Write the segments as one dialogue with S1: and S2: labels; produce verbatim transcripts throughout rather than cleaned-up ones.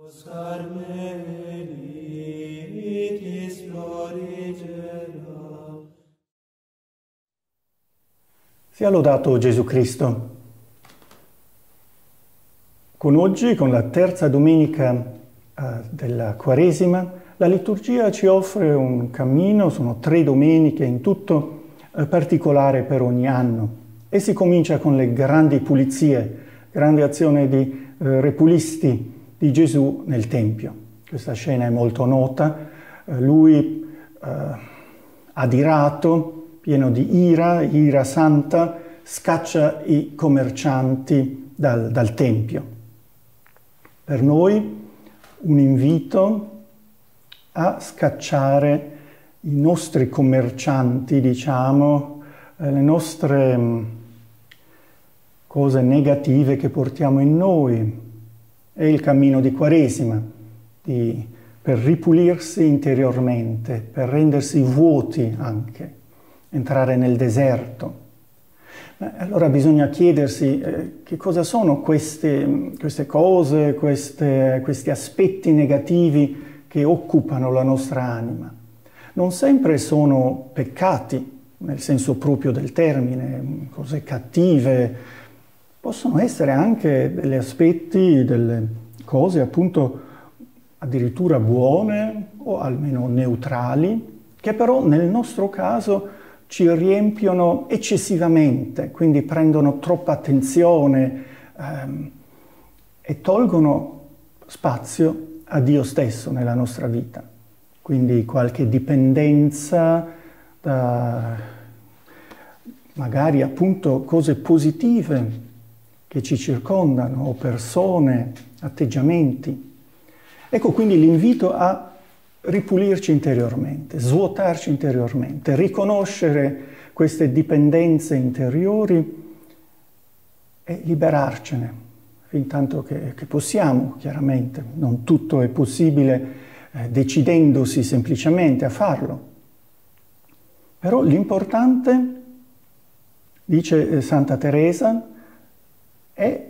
S1: Sia lodato Gesù Cristo. Con oggi, con la terza domenica eh, della Quaresima, la liturgia ci offre un cammino, sono tre domeniche in tutto, eh, particolare per ogni anno. E si comincia con le grandi pulizie, grande azione di eh, repulisti di Gesù nel Tempio. Questa scena è molto nota, eh, lui eh, adirato, pieno di ira, ira santa, scaccia i commercianti dal, dal Tempio. Per noi un invito a scacciare i nostri commercianti, diciamo, eh, le nostre mh, cose negative che portiamo in noi. È il cammino di Quaresima, di, per ripulirsi interiormente, per rendersi vuoti anche. Entrare nel deserto. Beh, allora bisogna chiedersi eh, che cosa sono queste, queste cose, queste, questi aspetti negativi che occupano la nostra anima. Non sempre sono peccati, nel senso proprio del termine, cose cattive. Possono essere anche degli aspetti, delle cose appunto addirittura buone o almeno neutrali, che però nel nostro caso ci riempiono eccessivamente, quindi prendono troppa attenzione ehm, e tolgono spazio a Dio stesso nella nostra vita. Quindi qualche dipendenza da magari appunto cose positive che ci circondano, o persone, atteggiamenti. Ecco quindi l'invito a ripulirci interiormente, svuotarci interiormente, riconoscere queste dipendenze interiori e liberarcene, fin tanto che, che possiamo, chiaramente. Non tutto è possibile eh, decidendosi semplicemente a farlo. Però l'importante, dice eh, Santa Teresa, è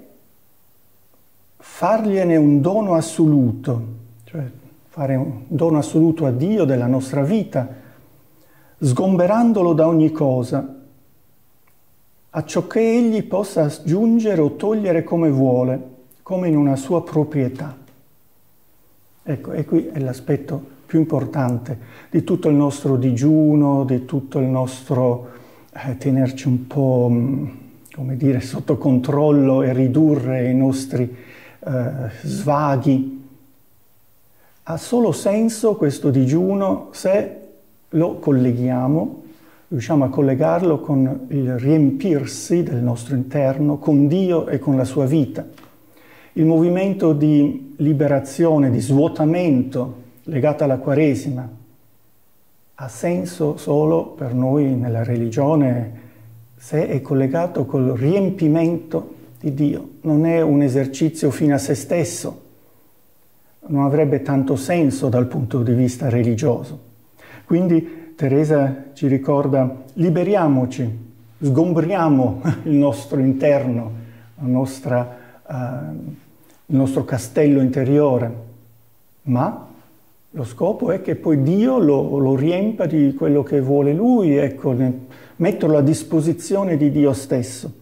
S1: fargliene un dono assoluto, cioè fare un dono assoluto a Dio della nostra vita, sgomberandolo da ogni cosa, acciò che Egli possa aggiungere o togliere come vuole, come in una sua proprietà. Ecco, e qui è l'aspetto più importante di tutto il nostro digiuno, di tutto il nostro eh, tenerci un po', come dire, sotto controllo e ridurre i nostri eh, svaghi. Ha solo senso questo digiuno se lo colleghiamo, riusciamo a collegarlo con il riempirsi del nostro interno, con Dio e con la sua vita. Il movimento di liberazione, di svuotamento legato alla Quaresima ha senso solo per noi nella religione se è collegato col riempimento di Dio. Non è un esercizio fine a se stesso. Non avrebbe tanto senso dal punto di vista religioso. Quindi Teresa ci ricorda: liberiamoci, sgombriamo il nostro interno, la nostra, uh, il nostro castello interiore, ma lo scopo è che poi Dio lo, lo riempa di quello che vuole Lui, ecco, metterlo a disposizione di Dio stesso.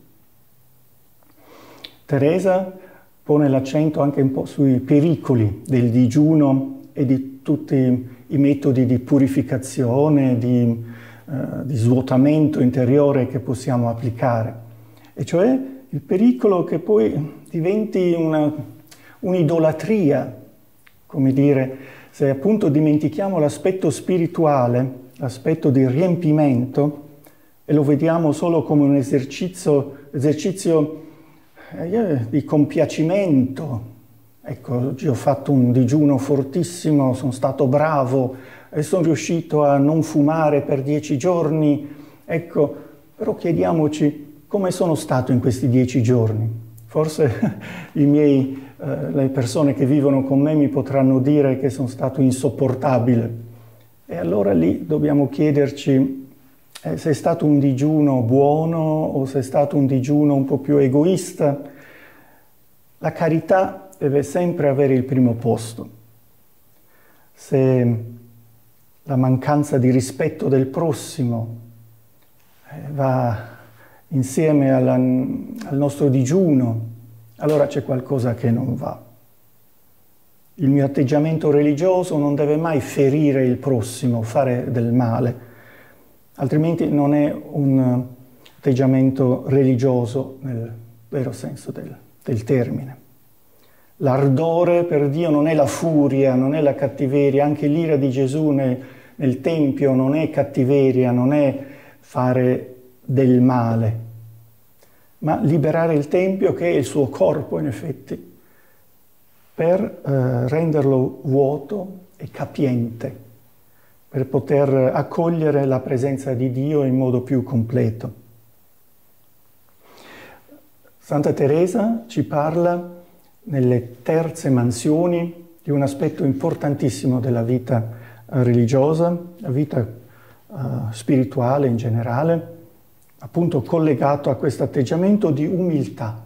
S1: Teresa pone l'accento anche un po' sui pericoli del digiuno e di tutti i metodi di purificazione, di, eh, di svuotamento interiore che possiamo applicare. E cioè il pericolo che poi diventi una, un'idolatria, come dire, se appunto dimentichiamo l'aspetto spirituale, l'aspetto di riempimento, e lo vediamo solo come un esercizio, esercizio di compiacimento. Ecco, oggi ho fatto un digiuno fortissimo, sono stato bravo e sono riuscito a non fumare per dieci giorni. Ecco, però chiediamoci come sono stato in questi dieci giorni. Forse i miei, eh, le persone che vivono con me mi potranno dire che sono stato insopportabile. E allora lì dobbiamo chiederci Eh, se è stato un digiuno buono o se è stato un digiuno un po' più egoista. La carità deve sempre avere il primo posto. Se la mancanza di rispetto del prossimo eh, va insieme alla, al nostro digiuno, allora c'è qualcosa che non va. Il mio atteggiamento religioso non deve mai ferire il prossimo, fare del male, altrimenti non è un atteggiamento religioso nel vero senso del, del termine. L'ardore per Dio non è la furia, non è la cattiveria, anche l'ira di Gesù nel, nel Tempio non è cattiveria, non è fare del male, ma liberare il Tempio, che è il suo corpo in effetti, per eh, renderlo vuoto e capiente, per poter accogliere la presenza di Dio in modo più completo. Santa Teresa ci parla nelle terze mansioni di un aspetto importantissimo della vita religiosa, la vita uh, spirituale in generale, appunto collegato a questo atteggiamento di umiltà.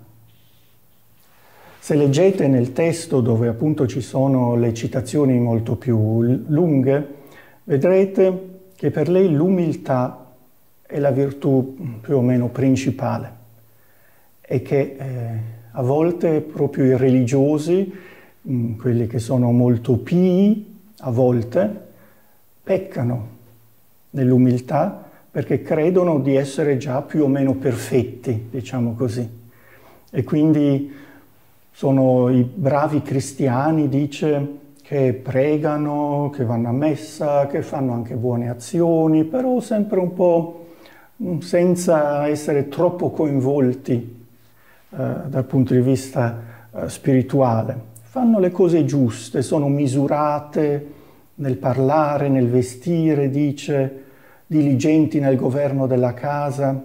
S1: Se leggete nel testo, dove appunto ci sono le citazioni molto più lunghe, vedrete che per lei l'umiltà è la virtù più o meno principale e che eh, a volte proprio i religiosi, mh, quelli che sono molto pii, a volte peccano nell'umiltà perché credono di essere già più o meno perfetti, diciamo così. E quindi sono i bravi cristiani, dice, che pregano, che vanno a messa, che fanno anche buone azioni, però sempre un po' senza essere troppo coinvolti eh, dal punto di vista eh, spirituale. Fanno le cose giuste, sono misurate nel parlare, nel vestire, dice, diligenti nel governo della casa.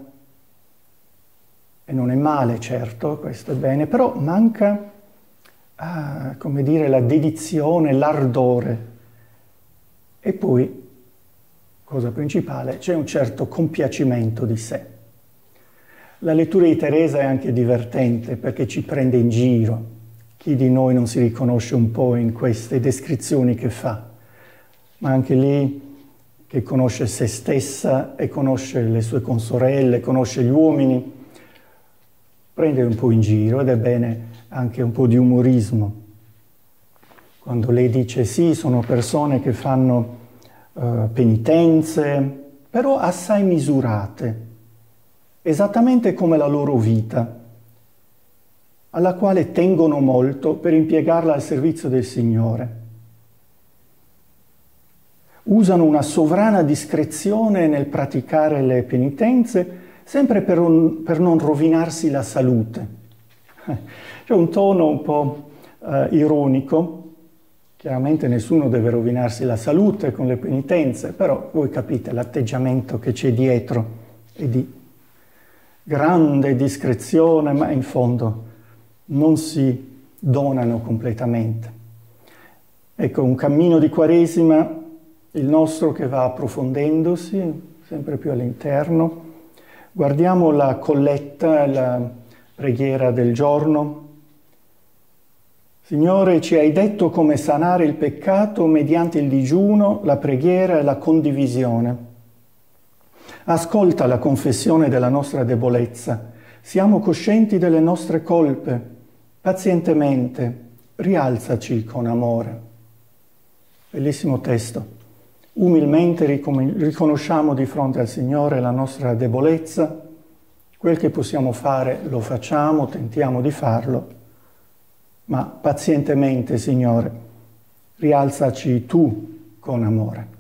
S1: E non è male, certo, questo è bene, però manca, ah, come dire, la dedizione, l'ardore. E poi, cosa principale, c'è un certo compiacimento di sé. La lettura di Teresa è anche divertente perché ci prende in giro. Chi di noi non si riconosce un po' in queste descrizioni che fa? Ma anche lì che conosce se stessa e conosce le sue consorelle, conosce gli uomini, prende un po' in giro ed è bene anche un po' di umorismo. Quando lei dice sì, sono persone che fanno uh, penitenze, però assai misurate, esattamente come la loro vita, alla quale tengono molto per impiegarla al servizio del Signore. Usano una sovrana discrezione nel praticare le penitenze, sempre per, un, per non rovinarsi la salute. C'è un tono un po' eh, ironico, chiaramente nessuno deve rovinarsi la salute con le penitenze, però voi capite l'atteggiamento che c'è dietro è di grande discrezione, ma in fondo non si donano completamente. Ecco, un cammino di Quaresima, il nostro, che va approfondendosi sempre più all'interno. Guardiamo la colletta, la preghiera del giorno. Signore, ci hai detto come sanare il peccato mediante il digiuno, la preghiera e la condivisione. Ascolta la confessione della nostra debolezza. Siamo coscienti delle nostre colpe. Pazientemente, rialzaci con amore. Bellissimo testo. Umilmente riconosciamo di fronte al Signore la nostra debolezza, quel che possiamo fare lo facciamo, tentiamo di farlo, ma pazientemente, Signore, rialzaci tu con amore.